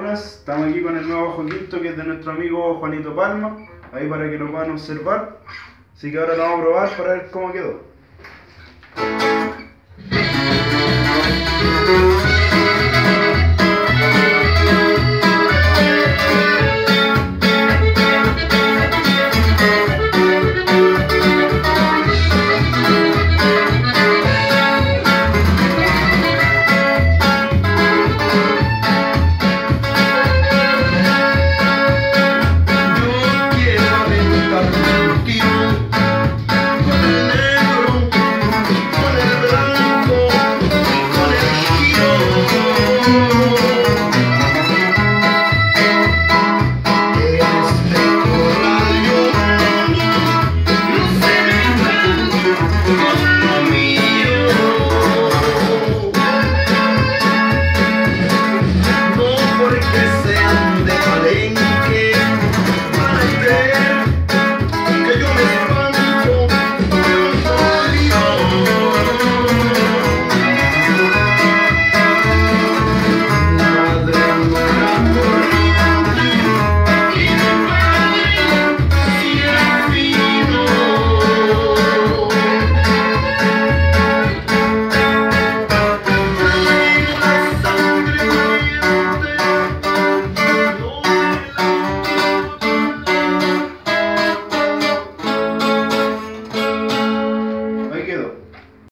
buenas. Estamos aquí con el nuevo ojo quinto que es de nuestro amigo Juanito Palma, ahí para que lo puedan observar. Así que ahora lo vamos a probar para ver cómo quedó.